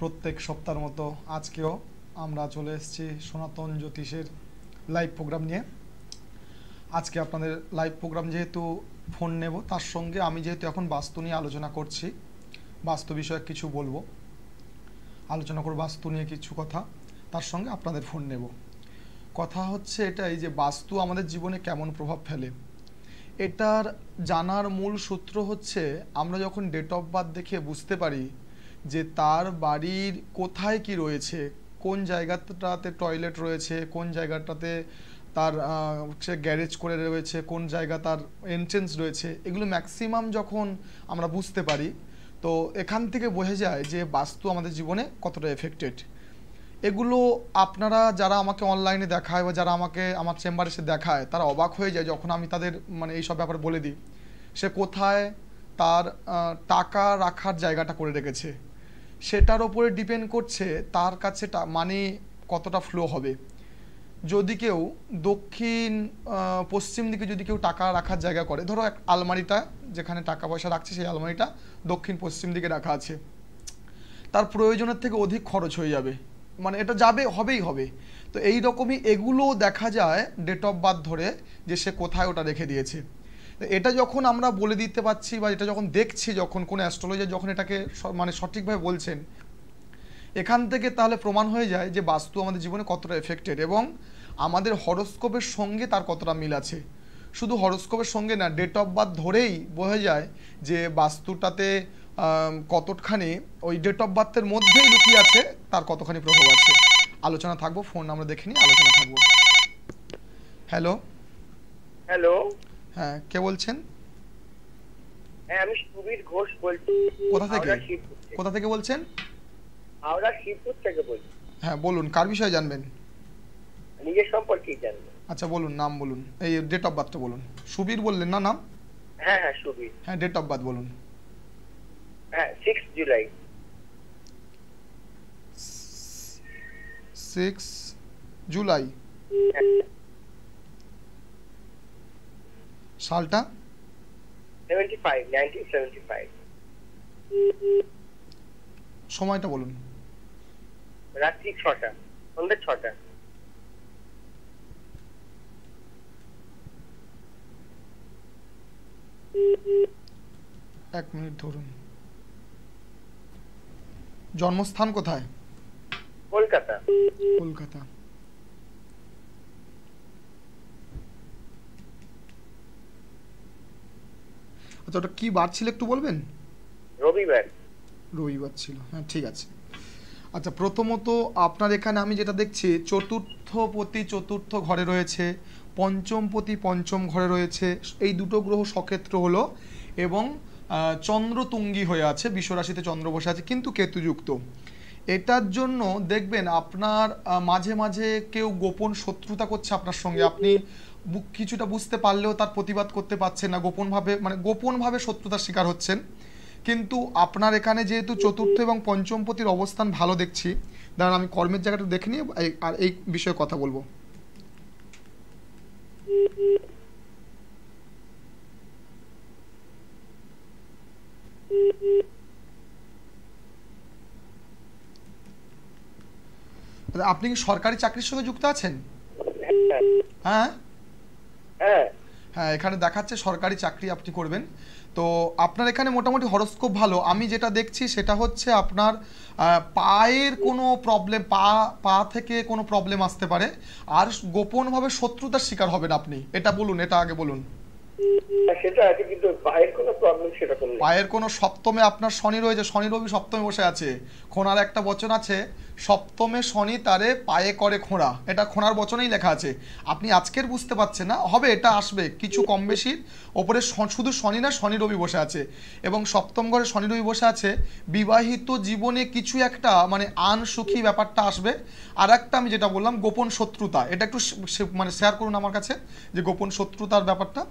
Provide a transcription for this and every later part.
প্রত্যেক সপ্তাহের মতো আজকেও আমরা চলে এসেছি সনাতন জ্যোতিষের লাইভ প্রোগ্রাম নিয়ে। আজকে আপনাদের লাইভ প্রোগ্রাম যেহেতু ফোন নেব, তার সঙ্গে আমি যেহেতু এখন বাস্তু নিয়ে আলোচনা করছি, বাস্তু বিষয়ে কিছু বলবো, আলোচনা করব বাস্তু নিয়ে কিছু কথা, তার সঙ্গে আপনাদের ফোন নেব। কথা হচ্ছে এটাই যে বাস্তু আমাদের জীবনে কেমন প্রভাব ফেলে। এটার জানার মূল সূত্র হচ্ছে আমরা যখন ডেট অফ বার্থ দেখে বুঝতে পারি যে তার বাড়ির কোথায় কি রয়েছে, কোন জায়গাটাতে টয়লেট রয়েছে, কোন জায়গাটাতে তার সে গ্যারেজ করে রয়েছে, কোন জায়গা তার এন্ট্রেন্স রয়েছে, এগুলো ম্যাক্সিমাম যখন আমরা বুঝতে পারি তো এখান থেকে বোঝা যায় যে বাস্তু আমাদের জীবনে কতটা এফেক্টেড। এগুলো আপনারা যারা আমাকে অনলাইনে দেখায় বা যারা আমাকে আমার চেম্বারে এসে দেখায় তারা অবাক হয়ে যায় যখন আমি তাদের মানে এইসব ব্যাপারে বলে দিই। সে কোথায় তার টাকা রাখার জায়গাটা করে রেখেছে সেটার ওপরে ডিপেন্ড করছে তার কাছে মানি কতটা ফ্লো হবে। যদি কেউ দক্ষিণ পশ্চিম দিকে যদি কেউ টাকা রাখার জায়গা করে, ধরো এক আলমারিটা যেখানে টাকা পয়সা রাখছে সেই আলমারিটা দক্ষিণ পশ্চিম দিকে রাখা আছে, তার প্রয়োজনের থেকে অধিক খরচ হয়ে যাবে, মানে এটা যাবে হবেই হবে। তো এই রকমই এগুলো দেখা যায় ডেট অফ বার্থ ধরে যে সে কোথায় ওটা রেখে দিয়েছে। এটা যখন আমরা বলে দিতে পারছি বা এটা যখন দেখছি, যখন কোনো অ্যাস্ট্রোলজার যখন এটাকে মানে সঠিকভাবে বলছেন, এখান থেকে তাহলে প্রমাণ হয়ে যায় যে বাস্তু আমাদের জীবনে কতটা এফেক্টেড এবং আমাদের হরোস্কোপের সঙ্গে তার কতটা মিল আছে। শুধু হরোস্কোপের সঙ্গে না, ডেট অফ বার্থ ধরেই বোঝা যায় যে বাস্তুটাতে কতখানি ওই ডেট অফ বার্থের মধ্যেই লুকিয়ে আছে, তার কতখানি প্রভাব আছে। আলোচনা থাকবো, ফোন আমরা দেখে নিই, আলোচনা থাকবো। হ্যালো হ্যালো, হ্যাঁ কে বলছেন? হ্যাঁ আমি সুবীর ঘোষ বলছি। কোথা থেকে বলছেন? হাওড়া শিবপুর থেকে বলছি। হ্যাঁ বলুন, কার বিষয়ে জানবেন? নিজের সম্পর্কে জানবেন। আচ্ছা বলুন, নাম বলুন, এই ডেট অফ বার্থটা বলুন। সুবীর বললেন না নাম? হ্যাঁ হ্যাঁ সুবীর। হ্যাঁ ডেট অফ বার্থ বলুন। হ্যাঁ 6 জুলাই। 6 জুলাই। সালটা? 1975। সময়টা বলুন। রাত্রি 6টা, সন্ধ্যা 6টা। এক মিনিট ধরুন। জন্মস্থান কোথায়? কলকাতা। কলকাতা। আচ্ছা ওটা কি বার ছিল একটু বলবেন? রবিবার। রবিবার ছিল, হ্যাঁ ঠিক আছে। আচ্ছা প্রথমত আপনার এখানে আমি যেটা দেখছি চতুর্থপতি চতুর্থ ঘরে রয়েছে, পঞ্চমপতি পঞ্চম ঘরে রয়েছে, এই দুটো গ্রহ সক্ষেত্র হলো এবং চন্দ্র তুঙ্গি হয়ে আছে, বিশ্বরাশিতে চন্দ্র বসে আছে কিন্তু কেতুযুক্ত। এটার জন্য দেখবেন আপনার মাঝে মাঝে কেউ গোপন শত্রুতা করছে আপনার সঙ্গে, আপনি কিছুটা বুঝতে পারলেও তার প্রতিবাদ করতে পারছেন না, গোপনভাবে শত্রুতার শিকার হচ্ছেন। কিন্তু আপনার এখানে যেহেতু চতুর্থ এবং পঞ্চমপতির অবস্থান ভালো দেখছি, দাঁড়ান আমি কর্মের জায়গাটা দেখে নিয়ে আর এই বিষয়ে কথা বলবো। আপনি কি সরকারি চাকরির সঙ্গে যুক্ত আছেন? হ্যাঁ হ্যাঁ হ্যাঁ এখানে দেখাচ্ছে সরকারি চাকরি আপনি করবেন। তো আপনার এখানে মোটামুটি হরোস্কোপ ভালো। আমি যেটা দেখছি সেটা হচ্ছে আপনার পায়ের কোনো প্রবলেম, পা থেকে কোনো প্রবলেম আসতে পারে, আর গোপনভাবে শত্রুতার শিকার হবেন আপনি। এটা বলুন, এটা আগে বলুন। সেটা আছে কিন্তু পায়ের কোনো প্রবলেম সেরকম নেই। পায়ের কোনো সপ্তমে আপনার শনি রয়েছে, শনি রবি সপ্তমে বসে আছে। খোঁড়ার একটা বচন আছে, সপ্তমে শনি তারে পায়ে করে খোঁড়া, এটা খোঁড়ার বচনেই লেখা আছে। আপনি আজকের বুঝতে পারছেন না, হবে এটা আসবে কিছু কম বেশি। ওপরে শুধু শনি না, শনি রবি বসে আছে এবং সপ্তম ঘরে শনি রবি বসে আছে। বিবাহিত জীবনে কিছু একটা মানে আনসুখী ব্যাপারটা আসবে। আর একটা আমি যেটা বললাম গোপন শত্রুতা, এটা একটু মানে শেয়ার করুন আমার কাছে যে গোপন শত্রুতার ব্যাপারটা।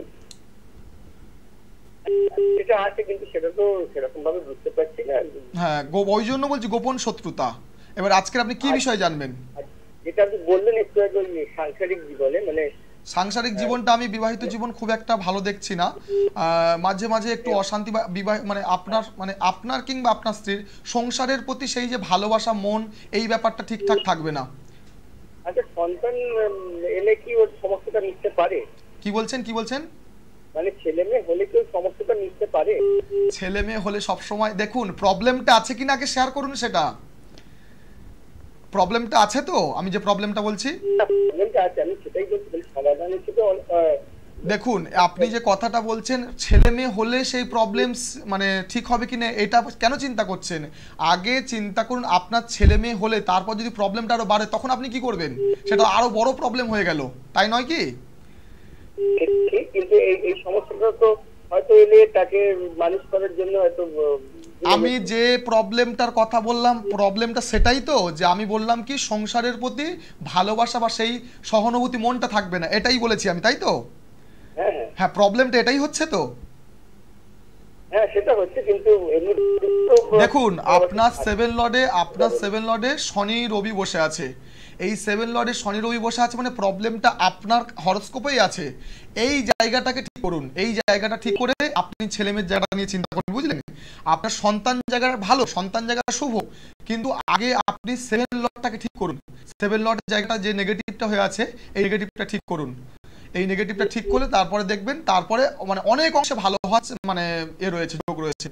সেটা আছে কিন্তু সেটা তো সেরকম ভাবে বুঝতে পারছি না। হ্যাঁ ওই জন্য বলছি গোপন শত্রুতা। এবার আজকের আপনি কি বিষয় জানবেন? যেটা আপনি বললেন একটু আগে সাংসারিক জীবনে মানে সাংসারিক জীবনটা আমি বিবাহিত জীবন খুব একটা ভালো দেখছি না। মাঝে মাঝে একটু অশান্তি বা বিবাহ মানে আপনার কিংবা আপনার স্ত্রীর সংসারের প্রতি সেই যে ভালোবাসা মন এই ব্যাপারটা ঠিকঠাক থাকবে না। আচ্ছা, সন্তান এলে কি ওর সমস্যাটা নিতে পারে? কি বলছেন? মানে ছেলে মেয়ে হলে কি ওর সমস্যাটা নিতে পারে? ছেলে মেয়ে হলে সব সময় দেখুন প্রবলেমটা আছে কিনা আগে শেয়ার করুন। সেটা প্রবলেমটা আছে তো, আমি যে প্রবলেমটা বলছি প্রবলেমটা আছে, আমি সেটাই বলছি, সমাধান হিসেবে দেখুন আপনি যে কথাটা বলছেন ছেলে মেয়ে হলে সেই প্রবলেম মানে ঠিক হবে কিনা এটা কেন চিন্তা করছেন? আগে চিন্তা করুন আপনার ছেলে মেয়ে হলে তারপর যদি প্রবলেমটা আরো বাড়ে তখন আপনি কি করবেন? সেটা আরো বড় প্রবলেম হয়ে গেল, তাই নয় কি? ঠিক, কিন্তু এই সমস্যাটা তো হয়তো এলে তাকে মানুষ করার জন্য হয়তো আমি যে প্রবলেমটার কথা বললাম প্রবলেমটা সেটাই তো, যে আমি বললাম কি সংসারের প্রতি ভালোবাসা বা সেই সহানুভূতি মনটা থাকবে না, এটাই বলেছি আমি, তাই তো? হ্যাঁ, প্রবলেমটা এটাই হচ্ছে তো। হ্যাঁ সেটা হচ্ছে, কিন্তু দেখুন আপনার সেভেন লর্ডে শনি রবি বসে আছে। এই সেভেন লর্ডে শনি রবি বসে আছে মানে প্রবলেমটা আপনার হরোস্কোপেই আছে। এই জায়গাটাকে ঠিক করুন, এই জায়গাটা ঠিক করে আপনি ছেলে মেয়ের জায়গাটা নিয়ে চিন্তা করুন, বুঝলেন? আপনার সন্তান জায়গাটা ভালো, সন্তান জায়গাটা শুভ, কিন্তু আগে আপনি সেভেন লর্ডটাকে ঠিক করুন। সেভেন লর্ডের জায়গাটা যে নেগেটিভটা হয়ে আছে এই নেগেটিভটা ঠিক করুন। এই নেগেটিভটা ঠিক করলে তারপরে দেখবেন তারপরে মানে অনেক অংশে ভালো হওয়ার মানে রয়েছে, যোগ রয়েছে।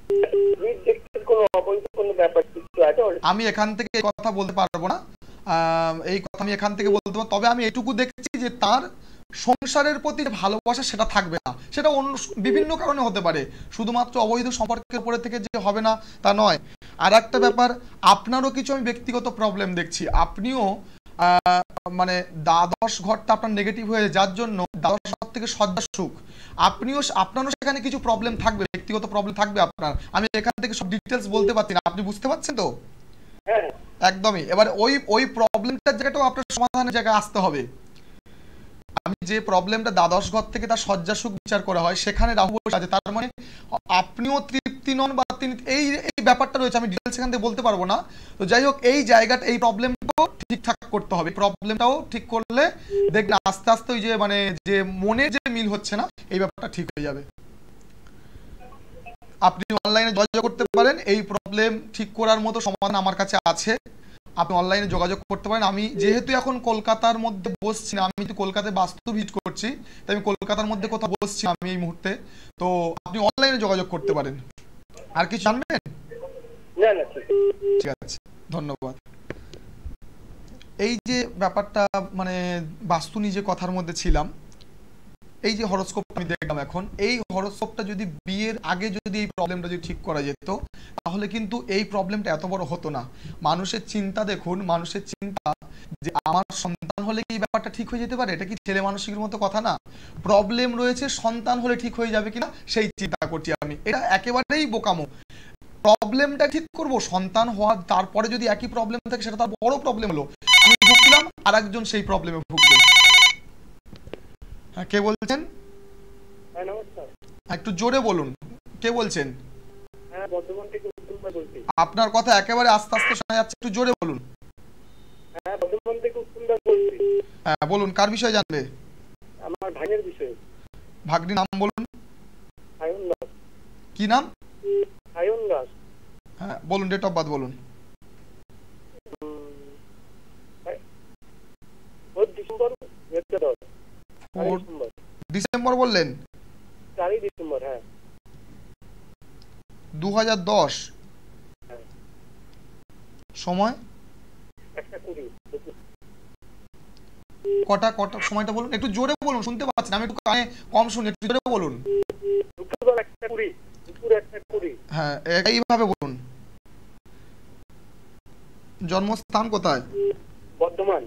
আমি এখান থেকে এই কথা বলতে পারবো না, এই কথা আমি এখান থেকে বলতে পারবো, তবে আমি এটুকু দেখছি যে তার সংসারের প্রতি যে ভালোবাসা সেটা থাকবে না। সেটা অন্য বিভিন্ন কারণে হতে পারে, শুধুমাত্র অবৈধ সম্পর্কের উপরে থেকে যে হবে না তা নয়। আর একটা ব্যাপার, আপনারও কিছু আমি ব্যক্তিগত প্রবলেম দেখছি। আপনিও মানে দ্বাদশ ঘরটা আপনার নেগেটিভ হয়ে যার জন্য দ্বাদশ ঘর থেকে সজ্জা সুখ, আপনারও সেখানে কিছু প্রবলেম থাকবে, ব্যক্তিগত প্রবলেম থাকবে আপনার। আমি এখান থেকে সব ডিটেলস বলতে পারছি না, আপনি বুঝতে পারছেন তো? একদমই। এবার ওই প্রবলেমটার জায়গাটাও আপনার সমাধানের জায়গায় আসতে হবে। আমি যে প্রবলেমটা দ্বাদশ ঘর থেকে তার শয্যা সুখ বিচার করা হয় সেখানে রাহু বসে আছে, তার মানে আপনিও তৃপ্তি নন বা তিনি এই ব্যাপারটা রয়েছে, আমি ডিটেলস এখান থেকে বলতে পারবো না। তো যাই হোক এই জায়গাটা এই প্রবলেমটাও ঠিকঠাক করতে হবে। প্রবলেমটাও ঠিক করলে দেখবেন আস্তে আস্তে ওই যে মানে যে মনে যে মিল হচ্ছে না এই ব্যাপারটা ঠিক হয়ে যাবে। আপনি অনলাইনে যোগাযোগ করতে পারেন, এই প্রবলেম ঠিক করার মতো সমাধান আমার কাছে আছে, আপনি অনলাইনে যোগাযোগ করতে পারেন। আমি যেহেতু এখন কলকাতার মধ্যে বসছি না, আমি তো কলকাতায় বাস্তব ভিজিট করছি, তাই আমি কলকাতার মধ্যে কোথাও বসছি আমি এই মুহূর্তে, তো আপনি অনলাইনে যোগাযোগ করতে পারেন। আর কিছু জানবেন? ঠিক আছে, ধন্যবাদ। এই যে ব্যাপারটা মানে বাস্তু নিজে কথার মধ্যে ছিলাম, এই যে হরোস্কোপটা আমি দেখলাম এখন, এই হরোস্কোপটা যদি বিয়ের আগে যদি এই প্রবলেমটা যদি ঠিক করা যেত তাহলে কিন্তু এই প্রবলেমটা এত বড় হতো না। মানুষের চিন্তা দেখুন, মানুষের চিন্তা যে আমার সন্তান হলে কি এই ব্যাপারটা ঠিক হয়ে যেতে পারে, এটা কি ছেলে মানসিকের মতো কথা না? প্রবলেম রয়েছে সন্তান হলে ঠিক হয়ে যাবে কিনা সেই চিন্তা করছি আমি, এটা একেবারেই বোকামো। প্রবলেমটা ঠিক করব, সন্তান হওয়ার তারপরে যদি একই প্রবলেম থাকে সেটা তার বড় প্রবলেম হলো, আমি ভুগলাম আর একজন সেই প্রবলেমে ভুগবে। হ্যাঁ, কে বলছেন? একটু জোরে বলুন, কে বলছেন? আপনার কথা একেবারে আস্তে আস্তে শোনা যাচ্ছে, একটু জোরে বলুন। হ্যাঁ বলুন, কার বিষয়ে জানবে? আমার ভাইয়ের বিষয়ে। ভাগ্নির নাম বলুন। কি নাম? হ্যাঁ বলুন, ডেট অফ বার্থ বলুন। ডিসেম্বর বললেন? 4 ডিসেম্বর। হ্যাঁ 2010। সময়? কটা সময়টা বলুন, একটু জোরে বলুন, শুনতে পাচ্ছি না, আমি একটু কানে কম শুনি, একটু জোরে বলুন। হ্যাঁ এইভাবে বলুন। জন্মস্থান কোথায়? বর্ধমান।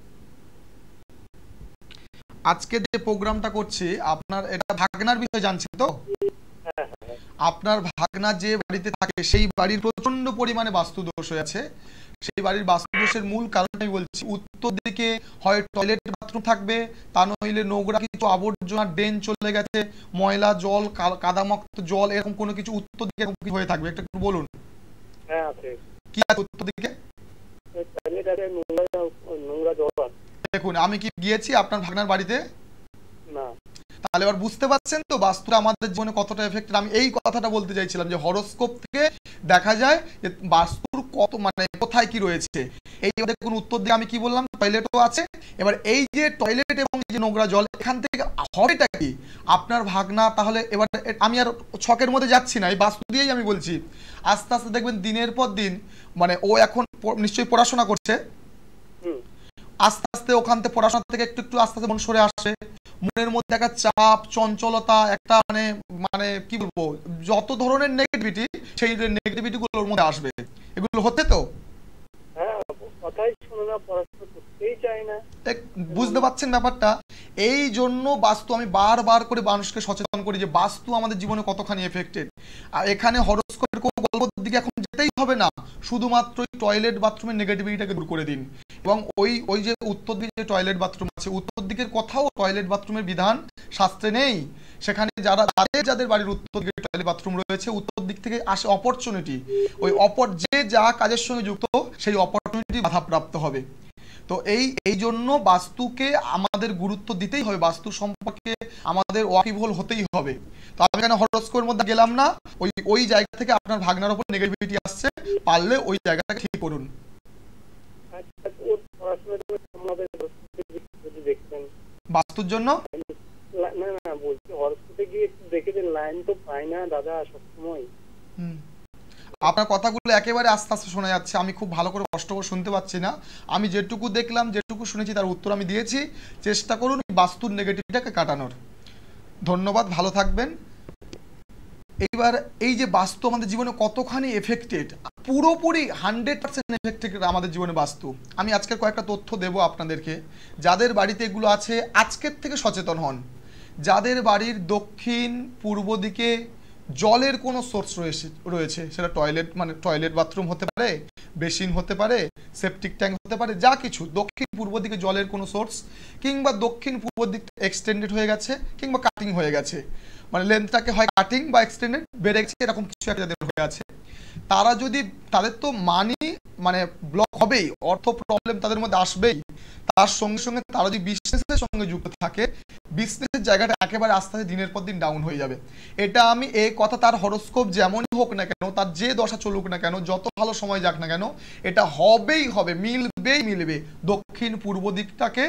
আজকে যে প্রোগ্রামটা করছি আপনার এটা ভাগনার বিষয়ে জানছেন তো? আপনার ভাগনা যে বাড়িতে থাকে সেই বাড়ির প্রচন্ড পরিমাণে বাস্তু দোষ হয়ে আছে। সেই বাড়ির বাস্তু দোষের মূল কারণ আমি বলছি, উত্তর দিকে হয় টয়লেট বাথরুম থাকবে, তা নইলে নোংরা কিছু আবর্জনা ড্রেন চলে গেছে, ময়লা জল কাদামুক্ত জল এরকম কোনো কিছু উত্তর দিকে হয়ে থাকবে, একটু বলুন। হ্যাঁ আছে। কি আছে উত্তর দিকে? টয়লেট আছে, নোংরা জল আছে। দেখুন আমি কি গিয়েছি আপনার ভাগনার বাড়িতে? না। তাহলে এবার বুঝতে পারছেন তো বাস্তুটা আমাদের জীবনে কতটা এফেক্টেড। আমি এই কথাটা বলতে চাইছিলাম যে হরোস্কোপ থেকে দেখা যায় যে বাস্তুর কত মানে কোথায় কি রয়েছে। এই দেখুন উত্তর দিকে আমি কি বললাম, টয়লেটও আছে। এবার এই যে টয়লেট এবং এই যে নোংরা জল, এখান থেকে হবেটা কি আপনার ভাগনা। তাহলে এবার আমি আর ছকের মধ্যে যাচ্ছি না, এই বাস্তু দিয়েই আমি বলছি। আস্তে আস্তে দেখবেন দিনের পর দিন, মানে ও এখন নিশ্চয়ই পড়াশোনা করছে, আস্তে আস্তে ওখান থেকে পড়াশোনা থেকে একটু একটু আস্তে আস্তে মন সরে আসে। মনের মধ্যে একটা চাপ, চঞ্চলতা, একটা মানে মানে কি বলবো, যত ধরনের নেগেটিভিটি, সেই নেগেটিভিটি গুলো ওর মধ্যে আসবে। এগুলো হচ্ছে তো? হ্যাঁ, কথাই শুনে না, পড়াশোনা করতেই চায় না। বুঝতে পারছেন ব্যাপারটা? এই জন্য বাস্তু আমি বারবার করে মানুষকে সচেতন করি যে বাস্তু আমাদের জীবনে কতখানি এফেক্টেড। আর এখানে হরোস্কোপের কোনো গল্পের দিকে এখন যেতেই হবে না, শুধুমাত্র টয়লেট বাথরুমের নেগেটিভিটিটাকে দূর করে দিন। এবং ওই যে উত্তর দিকে যে টয়লেট বাথরুম আছে, উত্তর দিকের কথাও টয়লেট বাথরুমের বিধান শাস্ত্রে নেই। সেখানে যাদের বাড়ির উত্তর দিকে টয়লেট বাথরুম রয়েছে, উত্তর দিক থেকে আসে অপরচুনিটি। ওই যে যা কাজের সঙ্গে যুক্ত, সেই অপরচুনিটি বাধাপ্রাপ্ত হবে। তো এই জন্য বাস্তুকে আমাদের গুরুত্ব দিতেই হবে, বাস্তু সম্পর্কে আমাদের ওয়াকিবহল হতেই হবে। তো আমি এখানে হরোস্কোপের মধ্যে গেলাম না, ওই জায়গা থেকে আপনার ভাগনার উপর নেগেটিভিটি আসছে, পারলে ওই জায়গাটাকে ঠিক করুন। বাস্তুর জন্য না বলছি, হরস্কোপে গিয়ে একটু দেখে যে লাইন তো পাই না দাদা সবসময়। আপনার কথাগুলো একেবারে আস্তে আস্তে শোনা যাচ্ছে, আমি খুব ভালো করে কষ্ট করে শুনতে পাচ্ছি না। আমি যেটুকু দেখলাম, যেটুকু শুনেছি, তার উত্তর আমি দিয়েছি। চেষ্টা করুন বাস্তুর নেগেটিভিটিটাকে কাটানোর। ধন্যবাদ, ভালো থাকবেন। এইবার এই যে বাস্তু আমাদের জীবনে কতখানি এফেক্টেড, পুরোপুরি 100% এফেক্টেড আমাদের জীবনে বাস্তু। আমি আজকের কয়েকটা তথ্য দেব আপনাদেরকে। যাদের বাড়িতে এগুলো আছে আজকের থেকে সচেতন হন। যাদের বাড়ির দক্ষিণ পূর্ব দিকে জলের কোনো সোর্স রয়েছে, সেটা টয়লেট বাথরুম হতে পারে, বেসিন হতে পারে, সেপটিক ট্যাঙ্ক হতে পারে, যা কিছু দক্ষিণ পূর্ব দিকে জলের কোনো সোর্স, কিংবা দক্ষিণ পূর্ব দিকটা এক্সটেন্ডেড হয়ে গেছে কিংবা কাটিং হয়ে গেছে, মানে লেন্থটাকে হয় কাটিং বা এক্সটেন্ডেড বেড়ে গেছে, এরকম কিছু একটা যাদের হয়ে আছে, তারা যদি, তাদের তো মানে ব্লক হবেই, অর্থ প্রবলেম তাদের মধ্যে আসবেই। তার সঙ্গে সঙ্গে তারা যদি বিজনেসের সঙ্গে যুক্ত থাকে, বিজনেসের জায়গাটা একেবারে আস্তে আস্তে দিনের পর দিন ডাউন হয়ে যাবে। এটা আমি এই কথা, তার হরোস্কোপ যেমনই হোক না কেন, তার যে দশা চলুক না কেন, যত ভালো সময় যাক না কেন, এটা হবেই হবে, মিলবে। দক্ষিণ পূর্ব দিকটাকে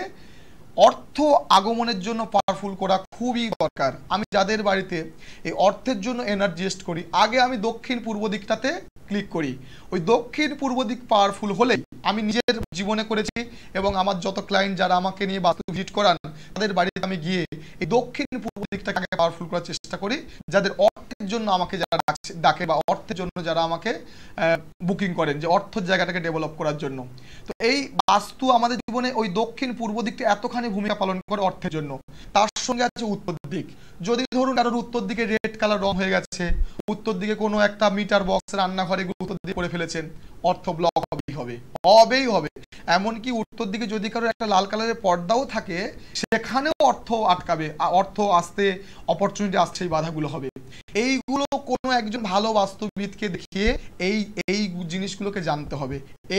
অর্থ আগমনের জন্য পাওয়ারফুল করা খুবই দরকার। আমি যাদের বাড়িতে এই অর্থের জন্য এনার্জিস্ট করি, আগে আমি দক্ষিণ পূর্ব দিকটাতে ক্লিক করি। ওই দক্ষিণ পূর্ব দিক পাওয়ারফুল হলেই, আমি নিজের জীবনে করেছি এবং আমার যত ক্লায়েন্ট যারা আমাকে নিয়ে বাস্তু ভিজিট করান, তাদের বাড়িতে আমি গিয়ে এই দক্ষিণ পূর্ব দিকটাকে আগে পাওয়ারফুল করার চেষ্টা করি। যাদের অর্থের জন্য আমাকে যারা ডাকে বা অর্থের জন্য যারা আমাকে বুকিং করেন, যে অর্থের জায়গাটাকে ডেভেলপ করার জন্য। তো এই বাস্তু আমাদের জীবনে ওই দক্ষিণ পূর্ব দিকটা এতখানি ভূমিকা পালন করে অর্থের জন্য। তার সঙ্গে আছে উত্তর দিক। যদি ধরুন কারোর উত্তর দিকে রেড কালার রং হয়ে গেছে, উত্তর দিকে কোনো একটা মিটার বক্স, রান্নাঘরে উত্তর দিকে করে ফেলেছেন, অর্থ ব্লক হবেই হবে। এমনকি উত্তর দিকে যদি কারোর একটা লাল কালারের পর্দাও থাকে, সেখানেও অর্থ আটকাবে, অর্থ আসতে, অপরচুনিটি আসছে, এই বাধাগুলো হবে। এইগুলো কোনো একজন ভালো বাস্তুবিদকে দেখিয়ে এই জিনিসগুলোকে জানতে হবে।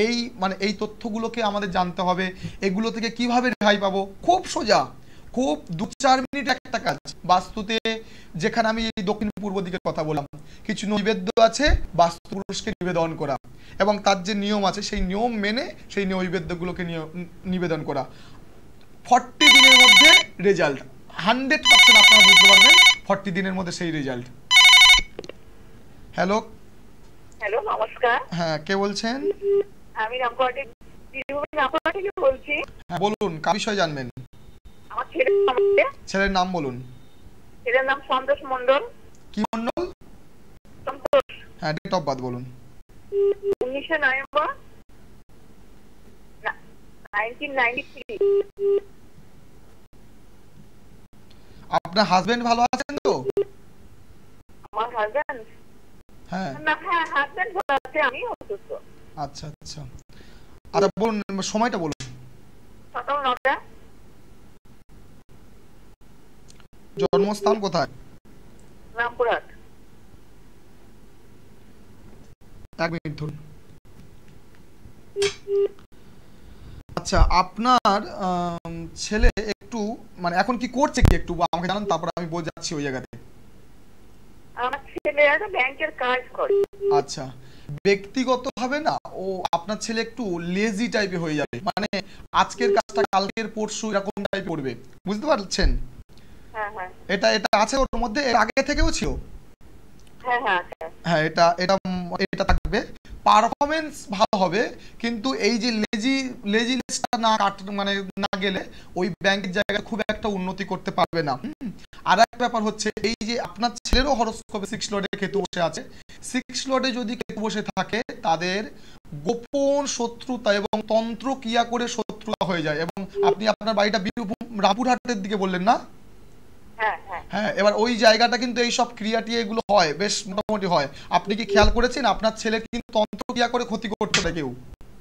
এই তথ্যগুলোকে আমাদের জানতে হবে। এগুলো থেকে কিভাবে রেহাই পাবো, খুব সোজা, খুব 2-4 মিনিট একটা কাজ বাস্তুতে। যেখানে আমি এই দক্ষিণ পূর্ব দিকের কথা বললাম, কিছু নৈবেদ্য আছে বাস্তু পুরুষকে নিবেদন করা, এবং তার যে নিয়ম আছে সেই নিয়ম মেনে সেই নৈবেদ্যগুলোকে নিবেদন করা। 40 দিনের মধ্যে রেজাল্ট 100% আপনারা বুঝতে পারবেন, 40 দিনের মধ্যে সেই রেজাল্ট। হ্যালো, নমস্কার। হ্যাঁ, কে বলছেন? আমি রামপুরহাট থেকে বলছি। হ্যাঁ বলুন, কার বিষয় জানবেন? আমার ছেলের নাম বলুন। ছেলের নাম সন্তোষ মণ্ডল। কি মণ্ডল? সন্তোষ। হ্যাঁ, ডেট অফ বার্থ বলুন। 19 নভেম্বর 1993। আপনার হাজবেন্ড ভালো আছেন তো? আমার হাজবেন্ড? হ্যাঁ হ্যাঁ, হাজবেন্ড ভালো আছে, আমি অসুস্থ। আচ্ছা, বলুন সময়টা বলুন। সকাল 9টা। জন্মস্থান কোথায়? রামপুরহাট। 1 মিনিট ধরুন। আচ্ছা, আপনার ছেলে একটু মানে এখন কি করছে কি একটু আমাকে জানান, তারপর আমি বোঝাচ্ছি ওই জায়গাতে। আমার ছেলে একটা ব্যাংকের কাজ করে। আচ্ছা, ব্যক্তিগতভাবে না ও আপনার ছেলে একটু লেজি টাইপের হয়ে যাবে, মানে আজকের কাজটা কালকের পরশু এরকম টাইপ করবে, বুঝতে পারছেন? হ্যাঁ হ্যাঁ এটা এটা আছে ওর মধ্যে, এর আগে থেকেও ছিল। হ্যাঁ হ্যাঁ আচ্ছা হ্যাঁ, এটা এটা এটা থাকবে। পারফরমেন্স ভালো হবে, কিন্তু এই যে লেজিনেসটা না মানে না গেলে ওই ব্যাংকের জায়গায় খুব একটা উন্নতি করতে পারবে না। আর এক ব্যাপার হচ্ছে, এই যে আপনার ছেলেরও হরোস্কোপে 6 লর্ডে কেতু বসে আছে, 6 লর্ডে যদি কেতু বসে থাকে তাদের গোপন শত্রুতা এবং তন্ত্র ক্রিয়া করে শত্রুতা হয়ে যায়। এবং আপনি আপনার বাড়িটা বীরভূম রামপুরহাটের দিকে বললেন না? হ্যাঁ হ্যাঁ হ্যাঁ, এবার ওই জায়গাটা কিন্তু এই সব ক্রিয়াটিয়া এগুলো হয়, বেশ মোটামুটি হয়। আপনি কি খেয়াল করেছেন আপনার ছেলে কিন্তু তন্ত্র ক্রিয়া করে ক্ষতি করতে দেয় কেউ?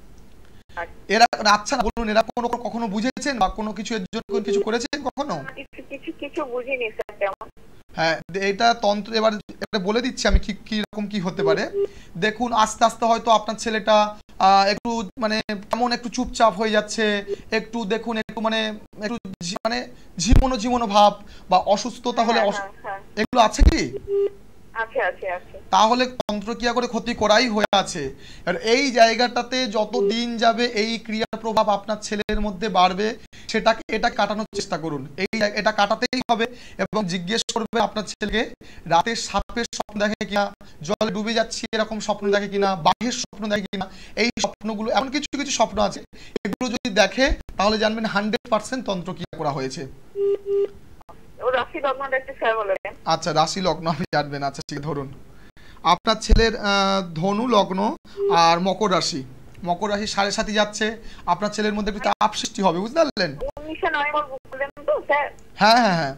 এরা আচ্ছা না বলুন, এরা কখনো বুঝেছেন বা কোনো কিছু এর জন্য কিছু করেছেন কখনো? কিছু কিছু বুঝিনি স্যার তেমন। হ্যাঁ, এটা তন্ত্র। এবার বলে দিচ্ছি আমি কি রকম কি হতে পারে। দেখুন, আস্তে আস্তে হয়তো আপনার ছেলেটা একটু মানে কেমন একটু চুপচাপ হয়ে যাচ্ছে, একটু দেখুন একটু মানে একটু মানে ঝিমোনো ভাব বা অসুস্থতা হলে এগুলো আছে কি? আছে আছে আছে। তাহলে তন্ত্রক্রিয়া করে ক্ষতি করাই হয়ে আছে। আর এই জায়গাটাতে যত দিন যাবে এই ক্রিয়ার প্রভাব আপনার ছেলের মধ্যে বাড়বে, এটা কাটানোর চেষ্টা করুন। এটা কাটাতেই হবে। এবং জিজ্ঞেস করবে আপনার ছেলেকে রাতে সাপের স্বপ্ন দেখে কিনা, জলে ডুবে যাচ্ছি এরকম স্বপ্ন দেখে কিনা, বাঘের স্বপ্ন দেখে কিনা। এই স্বপ্নগুলো, এমন কিছু কিছু স্বপ্ন আছে, এগুলো যদি দেখে তাহলে জানবেন 100% তন্ত্রক্রিয়া করা হয়েছে। রাশি লগ্নটা একটু স্যার বলে দেন। আচ্ছা, রাশি লগ্ন আপনি জানবেন। আচ্ছা ঠিক, ধরুন আপনার ছেলের ধনু লগ্ন আর মকর রাশি। মকর রাশি 7.5 যাচ্ছে, আপনার ছেলের মধ্যে একটু চাপ সৃষ্টি হবে, বুঝতে পারলেন? 19 নভেম্বর বললেন তো স্যার? হ্যাঁ হ্যাঁ হ্যাঁ।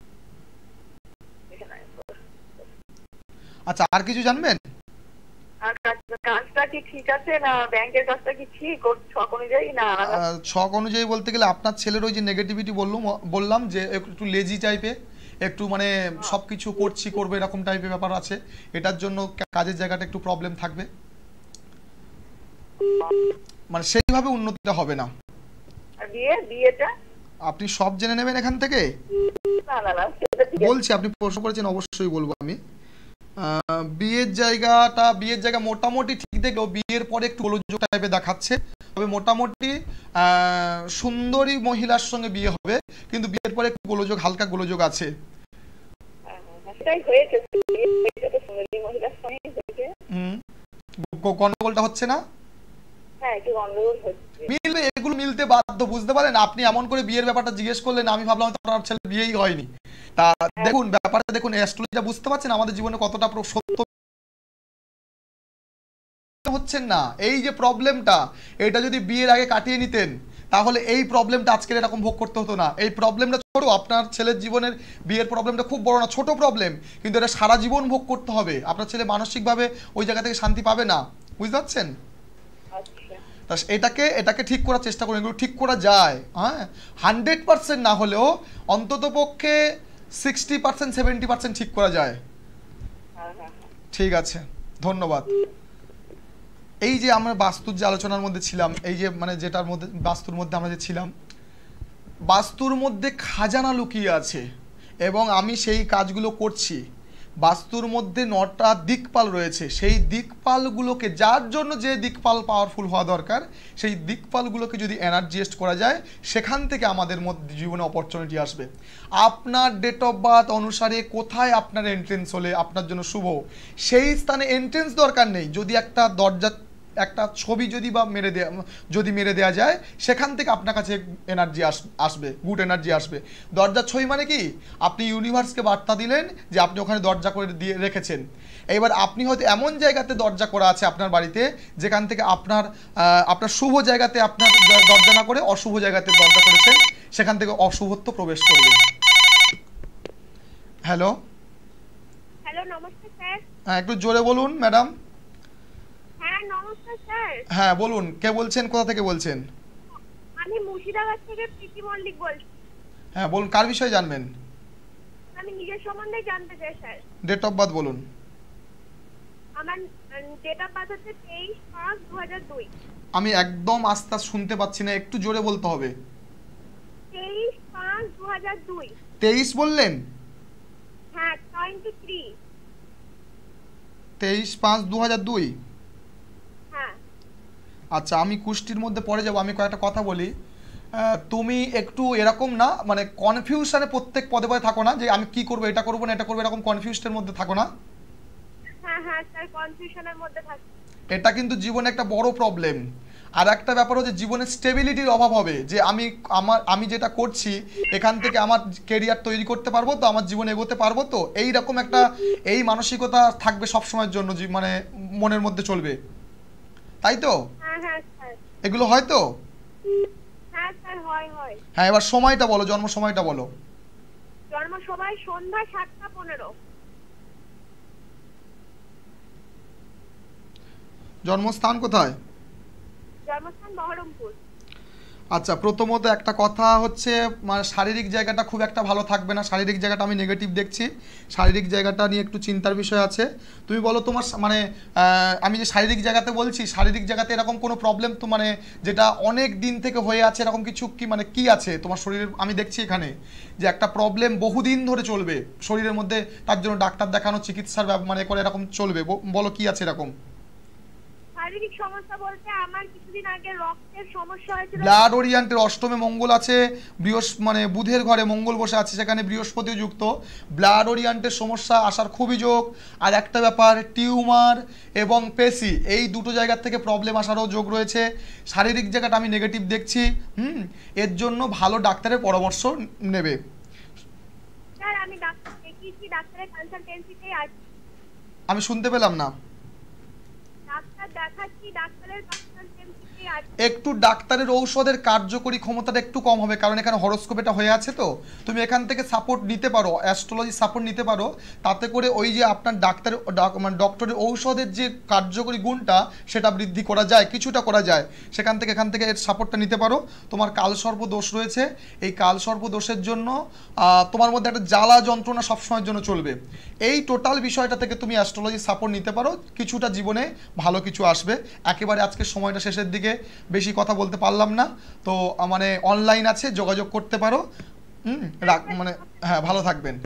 আচ্ছা, আর কিছু জানবেন? আর কাজটা কি ঠিক আছে না ব্যাংকের কাজটা কি ঠিক ওর ছক অনুযায়ী না? ছক অনুযায়ী বলতে গেলে আপনার ছেলের ওই যে নেগেটিভিটি বললাম যে একটু লেজি টাইপের, একটু মানে সবকিছু করবে এরকম টাইপের ব্যাপার আছে। এটার জন্য কাজের জায়গাটা একটু প্রবলেম থাকবে, মানে সেইভাবে উন্নতিটা হবে না। আর বিয়েটা আপনি সব জেনে নেবেন এখান থেকে? না বলছি, আপনি প্রশ্ন করেছেন, অবশ্যই বলবো আমি। বিয়ের জায়গা মোটামুটি ঠিক দেখলেও বিয়ের পরে একটু গোলযোগ টাইপের দেখাচ্ছে। তবে মোটামুটি সুন্দরী মহিলার সঙ্গে বিয়ে হবে, কিন্তু বিয়ের পরে একটু হালকা গোলযোগ আছে। গন্ডগোলটা হচ্ছে না? মিলবে, এগুলো মিলতে বাধ্য, বুঝতে পারেন? আপনি এমন করে বিয়ের ব্যাপারটা জিজ্ঞেস করলেন, আমি ভাবলাম আপনার ছেলে বিয়েই হয়নি। তা দেখুন ব্যাপারটা দেখুন, অ্যাস্ট্রোলজিটা বুঝতে পারছেন আমাদের জীবনে কতটা সত্য হচ্ছেন না। এই যে প্রবলেমটা, এটা যদি বিয়ের আগে কাটিয়ে নিতেন তাহলে এই প্রবলেমটা আজকের এরকম ভোগ করতে হতো না। এই প্রবলেমটা ছোট, আপনার ছেলের জীবনের বিয়ের প্রবলেমটা খুব বড় না, ছোট প্রবলেম, কিন্তু এটা সারা জীবন ভোগ করতে হবে। আপনার ছেলে মানসিকভাবে ওই জায়গা থেকে শান্তি পাবে না, বুঝতে পারছেন? এটাকে ঠিক করার চেষ্টা করুন। এগুলো ঠিক করা যায়, হ্যাঁ, 100% না হলেও অন্তত পক্ষে 60% 70% ঠিক করা যায়। ঠিক আছে, ধন্যবাদ। এই যে আমরা বাস্তুর যে আলোচনার মধ্যে ছিলাম, এই যে মানে যেটার মধ্যে বাস্তুর মধ্যে আমরা যে ছিলাম, বাস্তুর মধ্যে খাজানা লুকিয়ে আছে এবং আমি সেই কাজগুলো করছি। বাস্তুর মধ্যে 9টা দিকপাল রয়েছে, সেই দিকপালগুলোকে, যার জন্য যে দিকপাল পাওয়ারফুল হওয়া দরকার, সেই দিকপালগুলোকে যদি এনার্জিয়েস্ট করা যায়, সেখান থেকে আমাদের মধ্যে জীবনে অপরচুনিটি আসবে। আপনার ডেট অফ বার্থ অনুসারে কোথায় আপনার এন্ট্রেন্স হলে আপনার জন্য শুভ, সেই স্থানে এন্ট্রেন্স দরকার নেই। যদি একটা ছবি যদি মেরে দেওয়া যায়, সেখান থেকে আপনার কাছে এনার্জি আসবে, গুড এনার্জি আসবে। দরজার ছবি মানে কি, আপনি ইউনিভার্সকে বার্তা দিলেন যে আপনি ওখানে দরজা করে দিয়ে রেখেছেন। এবার আপনি হয়তো এমন জায়গাতে দরজা করা আছে আপনার বাড়িতে, যেখান থেকে আপনার শুভ জায়গাতে আপনার দরজা না করে অশুভ জায়গাতে দরজা করেছেন, সেখান থেকে অশুভত্ব প্রবেশ করবে। হ্যালো, নমস্কার স্যার। হ্যাঁ, একটু জোরে বলুন ম্যাডাম। হ্যাঁ নমস্কার স্যার। হ্যাঁ বলুন, কে বলছেন, কোথা থেকে বলছেন? আমি মুর্শিদাবাদ থেকে প্রীতি মল্লিক বলছি। হ্যাঁ বলুন, কার বিষয়ে জানবেন? আমি নিজের সম্বন্ধে জানতে চাই স্যার। ডেট অফ বার্থ বলুন। আমার ডেট অফ বার্থ হচ্ছে 23/5/2002। আমি একদম আস্তে আস্তে শুনতে পাচ্ছি না, একটু জোরে বলতে হবে। 23/5/2002। 23 বললেন? হ্যাঁ 23। 23/5/2002। হ্যাঁ আচ্ছা, আমি কুষ্টির মধ্যে পড়ে যাব। আমি কয়েকটা কথা বলি। তুমি একটু এরকম না, মানে কনফিউশনে প্রত্যেক পদে পদে থাকো না, যে আমি কি করবো, এটা করবো না এটা করবো, এরকম কনফিউশনের মধ্যে থাকো না। হ্যাঁ হ্যাঁ স্যার, কনফিউশনের মধ্যে থাকি। এটা কিন্তু জীবনে একটা বড় প্রবলেম। আর একটা ব্যাপার হচ্ছে জীবনে স্টেবিলিটির অভাব হবে, যে আমি যেটা করছি এখান থেকে আমার কেরিয়ার তৈরি করতে পারবো তো, আমার জীবনে এগোতে পারবো তো, এই রকম একটা এই মানসিকতা থাকবে সব সময়ের জন্য, মানে মনের মধ্যে চলবে, তাই তো? হ্যাঁ হ্যাঁ স্যার। এগুলো হয় তো? হ্যাঁ স্যার, হয় হয়। হ্যাঁ, এবার সময়টা বলো, জন্ম সময়টা বলো। জন্ম সময় সন্ধ্যা 7টা 15। জন্মস্থান কোথায়? জন্মস্থান বহরমপুর। আচ্ছা, প্রথমত একটা কথা হচ্ছে, মানে শারীরিক জায়গাটা খুব একটা ভালো থাকবে না। শারীরিক জায়গাটা আমি নেগেটিভ দেখছি, শারীরিক জায়গাটা নিয়ে একটু চিন্তার বিষয় আছে। তুমি বলো তোমার মানে আমি যে শারীরিক জায়গাতে বলছি, শারীরিক জায়গাতে এরকম কোনো প্রবলেম তো, মানে যেটা অনেক দিন থেকে হয়ে আছে এরকম কিছু কি, মানে কি আছে তোমার শরীরে? আমি দেখছি এখানে যে একটা প্রবলেম বহুদিন ধরে চলবে শরীরের মধ্যে, তার জন্য ডাক্তার দেখানো, চিকিৎসার মানে করে এরকম চলবে। বলো কি আছে এরকম? শারীরিক সমস্যা বলতে আমার কিছুদিন আগে রক্তের সমস্যা হয়েছিল। ব্লাড ওরিয়েন্টের অষ্টমে মঙ্গল আছে, মানে বুধের ঘরে মঙ্গল বসে আছে, সেখানে বৃহস্পতিও যুক্ত। ব্লাড ওরিয়েন্টের সমস্যা আসার খুবই যোগ। আর একটা ব্যাপার, টিউমার এবং পেশি, এই দুটো জায়গার থেকে প্রবলেম আসারও যোগ রয়েছে। শারীরিক জায়গাটা আমি নেগেটিভ দেখছি। এর জন্য ভালো ডাক্তারের পরামর্শ নেবে। স্যার আমি ডাক্তার দেখিয়েছি, ডাক্তারের কনসালটেন্সিতেই আছি। আমি শুনতে পেলাম না। ডাক্তার দেখাচ্ছি, ডাক্তারের কনসালটেন্সিতেই আছি। একটু ডাক্তারের ঔষধের কার্যকরী ক্ষমতাটা একটু কম হবে, কারণ এখানে হরোস্কোপ এটা হয়ে আছে তো। তুমি এখান থেকে সাপোর্ট নিতে পারো, অ্যাস্ট্রোলজি সাপোর্ট নিতে পারো, তাতে করে ওই যে আপনার মানে ডক্টরের ঔষধের যে কার্যকরী গুণটা সেটা বৃদ্ধি করা যায়, কিছুটা করা যায়। এখান থেকে এর সাপোর্টটা নিতে পারো। তোমার কালসর্প দোষ রয়েছে, এই কালসর্প দোষের জন্য তোমার মধ্যে একটা জ্বালা যন্ত্রণা সবসময়ের জন্য চলবে। এই টোটাল বিষয়টা থেকে তুমি অ্যাস্ট্রোলজি সাপোর্ট নিতে পারো, কিছুটা জীবনে ভালো কিছু আসবে। একেবারে আজকের সময়টা শেষের দিকে, বেশি কথা বলতে পারলাম না তো, মানে অনলাইন আছে, যোগাযোগ করতে পারো। মানে হ্যাঁ, ভালো থাকবেন।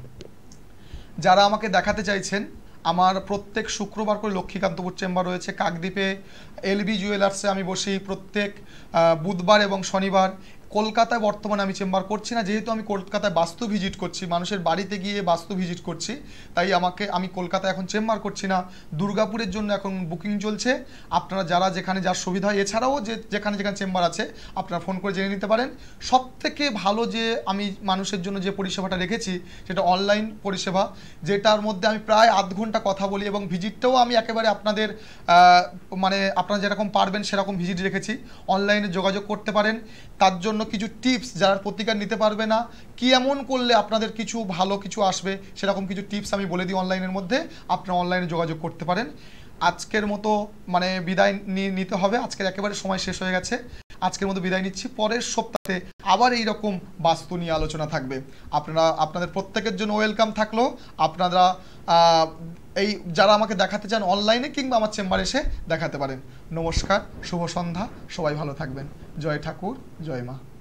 যারা আমাকে দেখাতে চাইছেন, আমার প্রত্যেক শুক্রবার করে লক্ষ্মীকান্তপুর চেম্বার রয়েছে কাকদ্বীপে, এলবি জুয়েলার্সে আমি বসি প্রত্যেক বুধবার এবং শনিবার। কলকাতায় বর্তমানে আমি চেম্বার করছি না, যেহেতু আমি কলকাতায় বাস্তু ভিজিট করছি, মানুষের বাড়িতে গিয়ে বাস্তু ভিজিট করছি, তাই আমি কলকাতায় এখন চেম্বার করছি না। দুর্গাপুরের জন্য এখন বুকিং চলছে। আপনারা যারা যেখানে যার সুবিধা হয়, এছাড়াও যেখানে চেম্বার আছে আপনারা ফোন করে জেনে নিতে পারেন। সবথেকে ভালো যে আমি মানুষের জন্য যে পরিষেবাটা রেখেছি সেটা অনলাইন পরিষেবা, যেটার মধ্যে আমি প্রায় আধ ঘন্টা কথা বলি, এবং ভিজিটটাও আমি একেবারে আপনাদের মানে আপনারা যেরকম পারবেন সেরকম ভিজিট রেখেছি। অনলাইনে যোগাযোগ করতে পারেন। তার জন্য কিছু টিপস, যারা প্রতিকার নিতে পারবে না, কি এমন করলে আপনাদের কিছু ভালো কিছু আসবে, সেরকম কিছু টিপস আমি বলে দিই অনলাইনের মধ্যে। আপনারা অনলাইনে যোগাযোগ করতে পারেন। আজকের মতো মানে বিদায় নিতে হবে, আজকের একেবারে সময় শেষ হয়ে গেছে। আজকের মতো বিদায় নিচ্ছি। পরের সপ্তাহে আবার এই রকম বাস্তু নিয়ে আলোচনা থাকবে। আপনাদের প্রত্যেকের জন্য ওয়েলকাম থাকলো। আপনারা এই যারা আমাকে দেখাতে চান অনলাইনে কিংবা আমার চেম্বারে এসে দেখাতে পারেন। নমস্কার, শুভ সন্ধ্যা, সবাই ভালো থাকবেন। জয় ঠাকুর, জয় মা।